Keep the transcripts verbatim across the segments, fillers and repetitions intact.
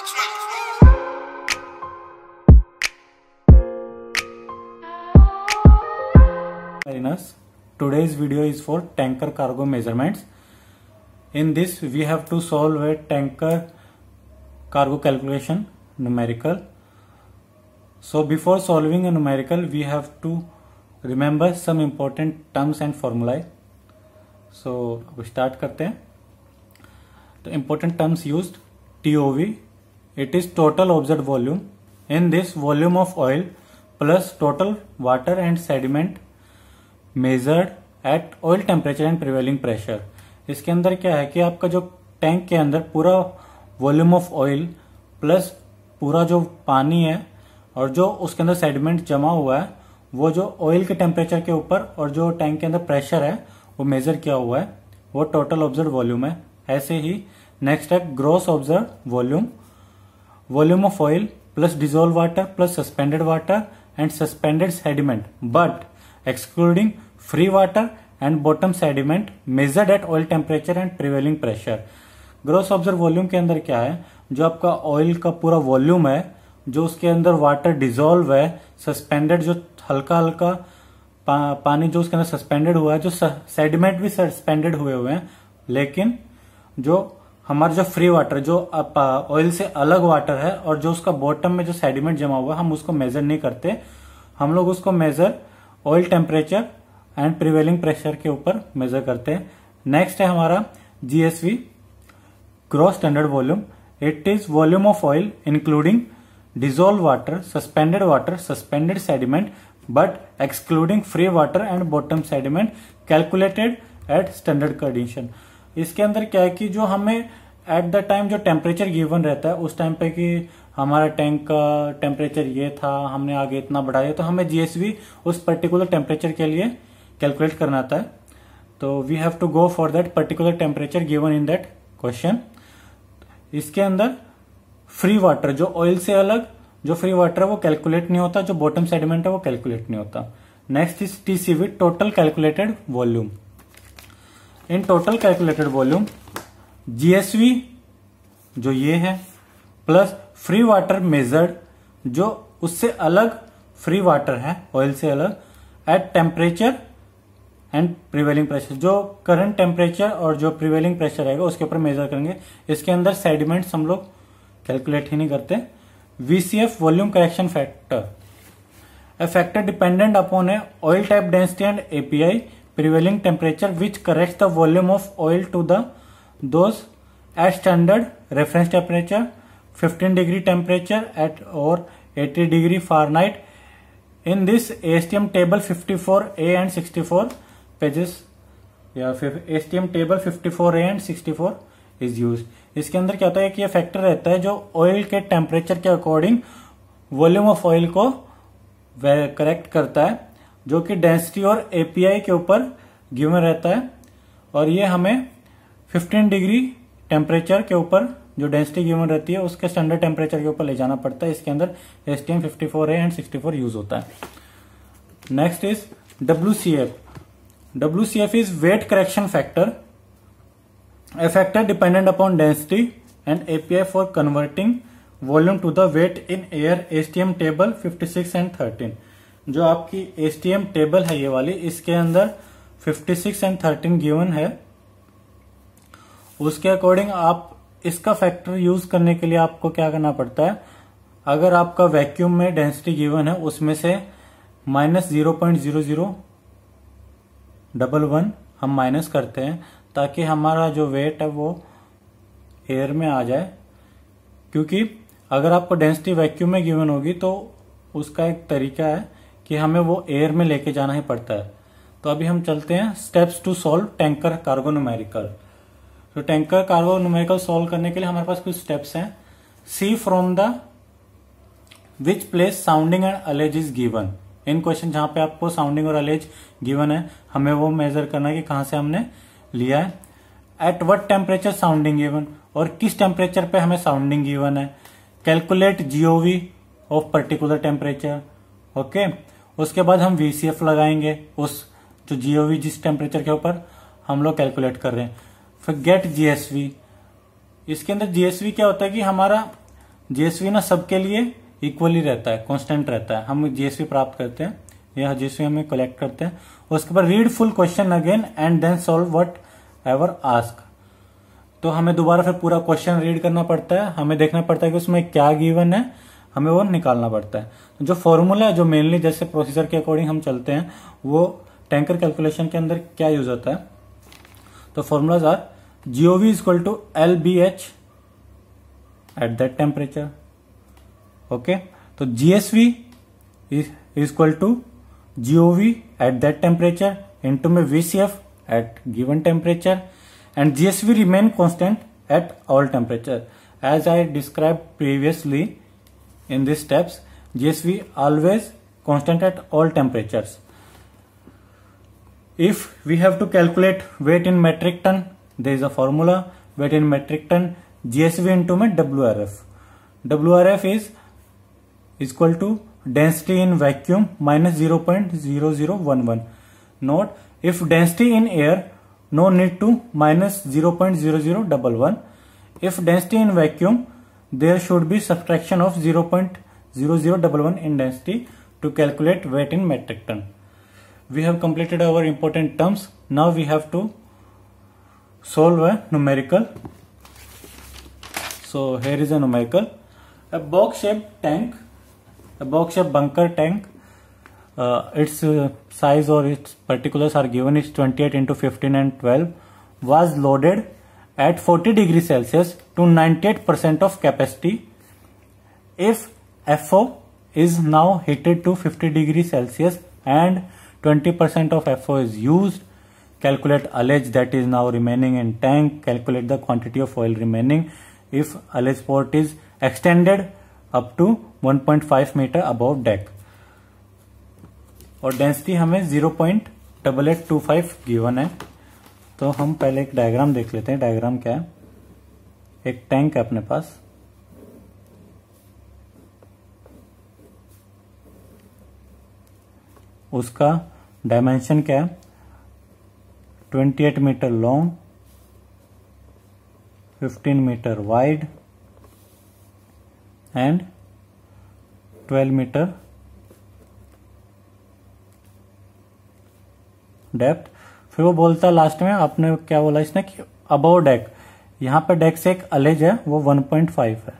Mariners, today's video is for tanker cargo measurements. In this, we have to solve a tanker cargo calculation numerical. So before solving a numerical, we have to remember some important terms and formulae. So अब start करते हैं. The important terms used: T O V, it is total observed volume. In this, volume of oil plus total water and sediment measured at oil temperature and prevailing pressure. इसके अंदर क्या है कि आपका जो टैंक के अंदर पूरा वॉल्यूम ऑफ ऑयल प्लस पूरा जो पानी है और जो उसके अंदर सेडिमेंट जमा हुआ है वो जो ऑयल के टेम्परेचर के ऊपर और जो टैंक के अंदर प्रेशर है वो मेजर किया हुआ है, वो टोटल ऑब्जर्व वॉल्यूम है. ऐसे ही नेक्स्ट है gross observe volume, volume of oil plus dissolve water plus suspended water and suspended sediment but excluding free water and bottom sediment measured at oil temperature and prevailing pressure. Gross observe volume के अंदर क्या है, जो आपका oil का पूरा volume है, जो उसके अंदर वाटर डिजोल्व है, सस्पेंडेड जो हल्का हल्का पा, पानी जो उसके अंदर सस्पेंडेड हुआ है, जो सेडिमेंट भी सस्पेंडेड हुए हुए हैं, लेकिन जो हमारा जो फ्री वाटर जो ऑयल से अलग वाटर है और जो उसका बॉटम में जो सेडिमेंट जमा हुआ है हम उसको मेजर नहीं करते. हम लोग उसको measure oil temperature and prevailing pressure के ऊपर मेजर करते हैं. नेक्स्ट है हमारा GSV, gross standard volume. It is volume of oil including dissolve water, suspended water, suspended sediment but excluding free water and bottom sediment calculated at standard condition. इसके अंदर क्या है कि जो हमें एट द टाइम जो टेम्परेचर गिवन रहता है उस टाइम पे कि हमारा टैंक का टेम्परेचर ये था, हमने आगे इतना बढ़ाया, तो हमें जीएसवी उस पर्टिकुलर टेम्परेचर के लिए कैलकुलेट करना आता है. तो we have to go for that particular temperature given in that question. इसके अंदर फ्री वाटर जो ऑयल से अलग जो फ्री वाटर है वो कैलकुलेट नहीं होता, जो बॉटम सेडिमेंट है वो कैलकुलेट नहीं होता. Next is TCV, total calculated volume. In total calculated volume GSV जो ये है प्लस फ्री वाटर मेजर्ड जो उससे अलग फ्री वाटर है ऑयल से अलग at temperature and prevailing pressure, जो करंट टेम्परेचर और जो प्रिवेलिंग प्रेशर रहेगा उसके ऊपर मेजर करेंगे. इसके अंदर सेडिमेंट्स हम लोग कैलकुलेट ही नहीं करते. VCF, volume correction factor, a factor dependent upon a oil type density and API prevailing temperature which corrects the volume of oil to the those at standard reference temperature, fifteen degree temperature at or eighty degree Fahrenheit. In this A S T M table fifty-four A and sixty-four pages या फिर A S T M table fifty-four A and sixty-four is used. इसके अंदर क्या होता है कि ये factor रहता है जो ऑयल के टेम्परेचर के अकॉर्डिंग वॉल्यूम ऑफ ऑयल को करेक्ट करता है, जो कि डेंसिटी और एपीआई के ऊपर गिवन रहता है. और ये हमें fifteen डिग्री टेम्परेचर के ऊपर जो डेंसिटी गिवन रहती है उसके स्टैंडर्ड टेम्परेचर के ऊपर ले जाना पड़ता है. इसके अंदर S T M fifty four A and sixty four use होता है. Next is WCF. WCF is weight correction factor, a factor dependent upon density and API for converting volume to the weight in air. STM table fifty six and thirteen, जो आपकी STM table है ये वाली, इसके अंदर fifty six and thirteen given है. उसके according आप इसका फैक्टर यूज करने के लिए आपको क्या करना पड़ता है, अगर आपका वैक्यूम में डेंसिटी गिवन है उसमें से minus zero point zero zero double one हम माइनस करते हैं ताकि हमारा जो वेट है वो एयर में आ जाए. क्योंकि अगर आपको डेंसिटी वैक्यूम में गिवन होगी तो उसका एक तरीका है कि हमें वो एयर में लेके जाना ही पड़ता है. तो अभी हम चलते हैं steps to solve tanker cargo numerical. तो टैंकर कार्गो न्यूमेरिकल सॉल्व करने के लिए हमारे पास कुछ स्टेप्स हैं. See from the which place sounding and ullage is given. In question जहां पे आपको साउंडिंग और अलेज गिवन है हमें वो मेजर करना है कि कहां से हमने लिया है. At what temperature sounding given, और किस टेम्परेचर पे हमें साउंडिंग गिवन है. Calculate GOV of particular temperature. Okay, उसके बाद हम वीसीएफ लगाएंगे उस जो जीओवी जिस टेम्परेचर के ऊपर हम लोग कैलकुलेट कर रहे हैं. फिर गेट जीएसवी. इसके अंदर जीएसवी क्या होता है कि हमारा जीएसवी ना सबके लिए इक्वली रहता है, कांस्टेंट रहता है। हम जीएसवी प्राप्त करते हैं, यह जीएसवी हमें कलेक्ट करते हैं, उसके बाद read full question again and then solve whatever ask. तो हमें दोबारा फिर पूरा क्वेश्चन रीड करना पड़ता है, हमें देखना पड़ता है कि उसमें क्या गिवन है, हमें वो निकालना पड़ता है। तो जो फॉर्मूला है, जो मेनली जैसे प्रोसीजर के अकॉर्डिंग हम चलते हैं, वो टैंकर कैलकुलेशन के अंदर क्या यूज होता है। तो formulas are GOV is equal to L B H at that temperature. Okay, तो GSV is equal to GOV at that temperature into में VCF at given temperature, and G S V remain constant at all temperature. As I described previously in these steps, G S V always constant at all temperatures. If we have to calculate weight in metric ton, there is a formula, weight in metric ton G S V into में W R F. W R F is equal to density in vacuum minus zero point zero zero one one. Note, if density in air, no need to minus zero point zero zero one one. If density in vacuum, there should be subtraction of zero point zero zero one one in density to calculate weight in metric ton. We have completed our important terms. Now we have to solve a numerical. So here is a numerical. A box shaped tank, a box shaped bunker tank. Uh, its uh, size or its particulars are given. It's twenty-eight into fifteen and twelve. Was loaded at forty degrees Celsius to ninety-eight percent of capacity. If F O is now heated to fifty degrees Celsius and twenty percent of F O is used, calculate ullage that is now remaining in tank. Calculate the quantity of oil remaining if ullage port is extended up to one point five meter above deck. और density हमें zero point double eight two five given है। तो हम पहले एक diagram देख लेते हैं। डायग्राम क्या है, एक टैंक है अपने पास, उसका डायमेंशन क्या है, अट्ठाईस मीटर लॉन्ग, पंद्रह meter wide and twelve meter depth. फिर वो बोलता है लास्ट में, आपने क्या बोला इसने कि अबव डेक, यहां पे डेक से एक अलेज है वो वन पॉइंट फाइव है।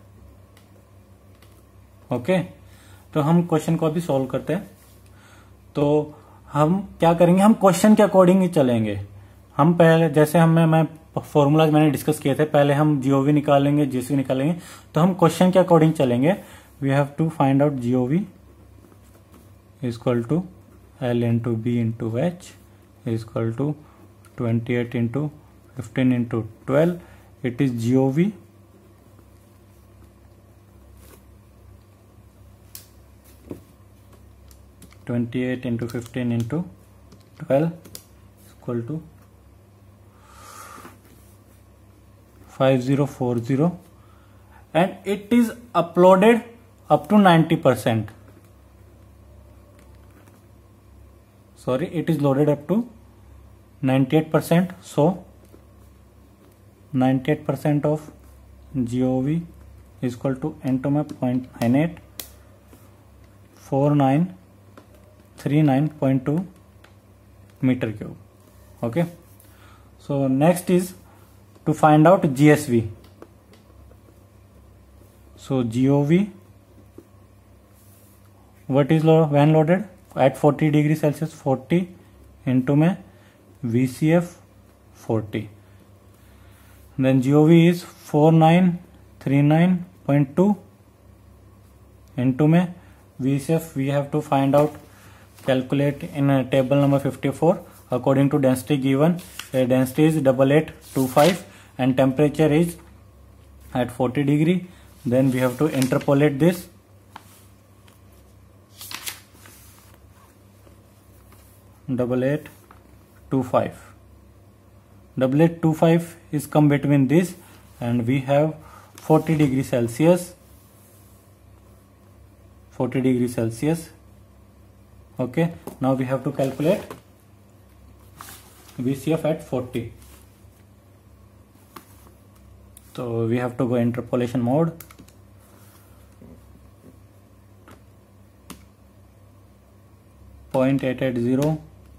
ओके, तो हम क्वेश्चन को अभी सॉल्व करते हैं। तो हम क्या करेंगे, हम क्वेश्चन के अकॉर्डिंग ही चलेंगे। हम पहले जैसे हमें मैं फॉर्मूलाज मैंने डिस्कस किए थे, पहले हम जीओवी निकालेंगे, जीएसवी निकालेंगे, तो हम क्वेश्चन के अकॉर्डिंग चलेंगे। We have to find out GOV equal to L into B into H is equal to twenty-eight into fifteen into twelve. It is G O V twenty-eight into fifteen into twelve is equal to five thousand forty, and it is uploaded up to ninety percent. Sorry, it is loaded up to ninety-eight percent. So ninety-eight percent of G O V is equal to into my zero point nine eight four nine three nine point two meter cube. Okay, so next is to find out G S V. So G O V, what is lo when loaded at forty degree Celsius, forty into में V C F forty. Then G O V is four nine three nine point two into में V C F we have to find out, calculate in a table number fifty-four according to density given. The density is eight eight two five and temperature is at forty degree. Then we have to interpolate this. Double eight two five. Double eight two five is come between this, and we have forty degree Celsius. forty degree Celsius. Okay. Now we have to calculate V C F at forty. So we have to go interpolation mode. point eight eight zero.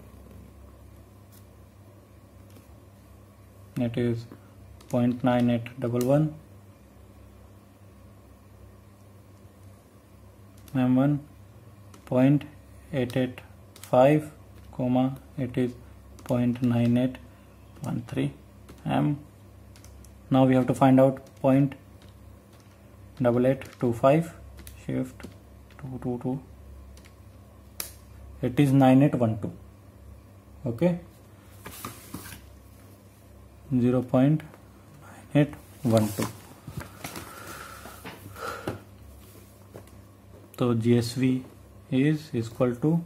It is zero point nine eight one one. M one point eight eight five, comma, it is zero point nine eight one three M. Now we have to find out zero point eight eight two five, shift two two two, it is nine eight one two. Okay, zero point nine eight one two. So G S V is equal to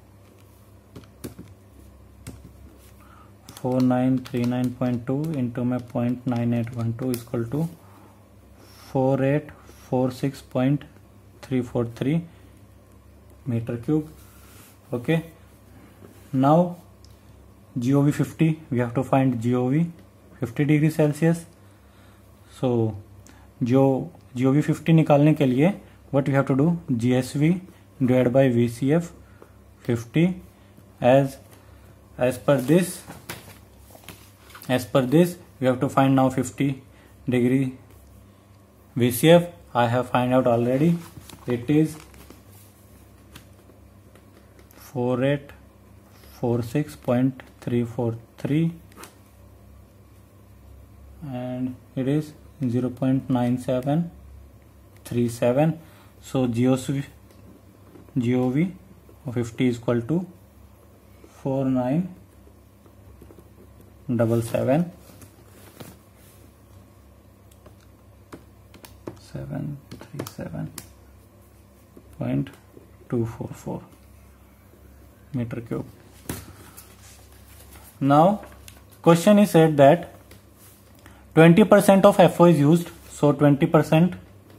four nine three nine point two into my zero point nine eight one two is equal to four eight four six point three four three meter cube. Okay, now G O V fifty, we have to find G O V fifty degree Celsius. So जो G O V fifty निकालने के लिए what we have to do, G S V divided by V C F fifty. as as per this as per this we have to find now fifty degree V C F. I have find out already, it is four eight four six point three four three and it is zero point nine seven three seven. So G O V G O V fifty is equal to four nine seven seven seven three seven point two four four meter cube. Now question is said that twenty percent of F O is used, so twenty percent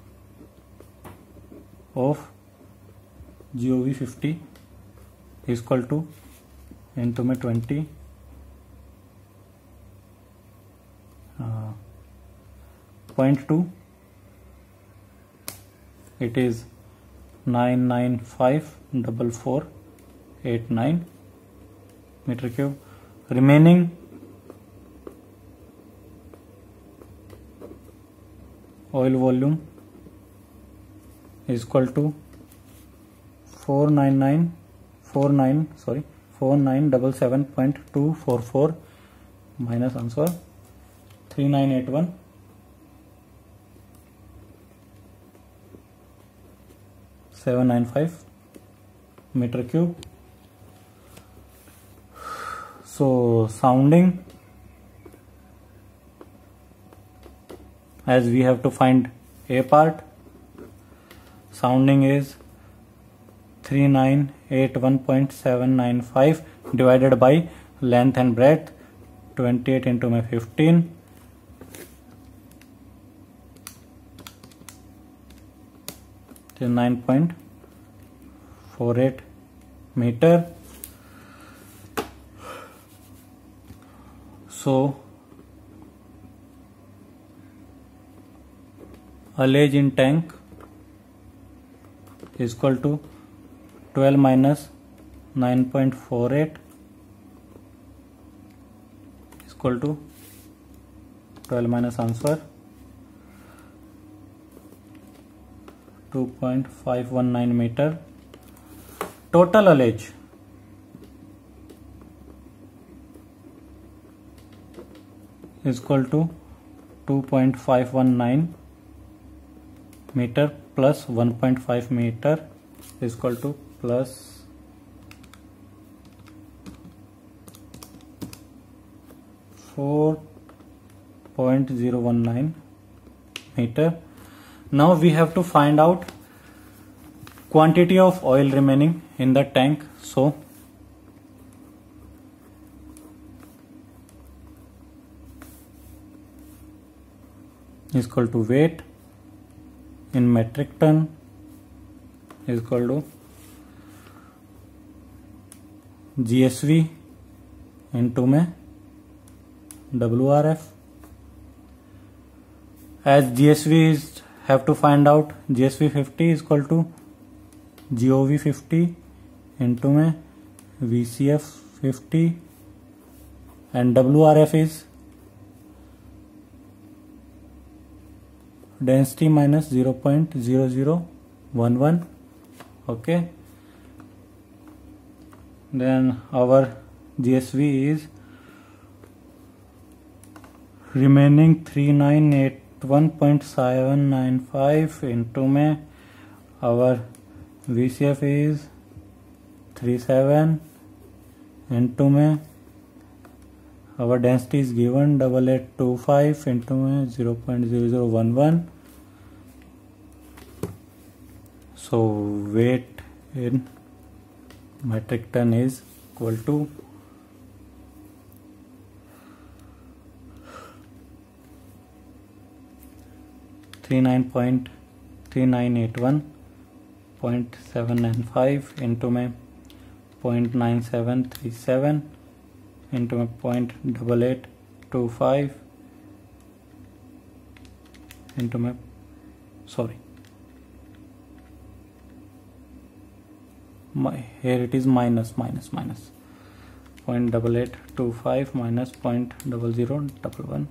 of G O V fifty is equal to into my twenty uh, zero point two, it is nine nine five four four eight nine meter cube. Remaining oil volume is equal to four nine nine four nine sorry four nine seven seven point two four four minus answer three nine eight one seven nine five meter cube. So sounding, as we have to find A part, sounding is three nine eight one point seven nine five divided by length and breadth twenty-eight into my fifteen, it is nine point four eight meter. So ullage in tank is equal to twelve minus nine point four eight is equal to twelve minus answer two point five one nine meter. Total ullage is equal to two point five one nine meter plus one point five meter is equal to plus four point zero one nine meter. Now we have to find out quantity of oil remaining in the tank. So is equal to weight in metric ton is equal to G S V into में W R F. As G S V is have to find out, G S V fifty is equal to G O V fifty into में V C F fifty, and W R F is density minus zero point zero zero one one. Okay, then our G S V is remaining three nine eight one point seven nine five into में our V C F is three seven into में our density is given double eight two five into में zero point zero zero one one. So weight in metric ton is equal to thirty-nine point three nine eight one point seven nine five into में zero point nine seven three seven into में zero point eight eight two five into में sorry My, here it is minus minus minus zero point eight eight two five minus zero point zero zero one one.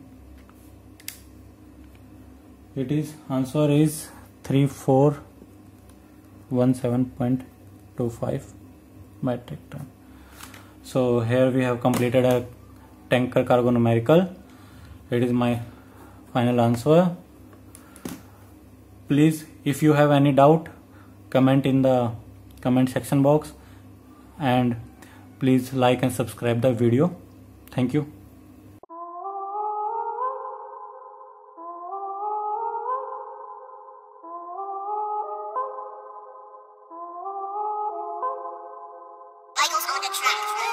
It is answer is three four one seven point two five metric ton. So here we have completed a tanker cargo numerical. It is my final answer. Please, if you have any doubt, comment in the comment section box, and please like and subscribe the video. Thank you. Michael's on the track.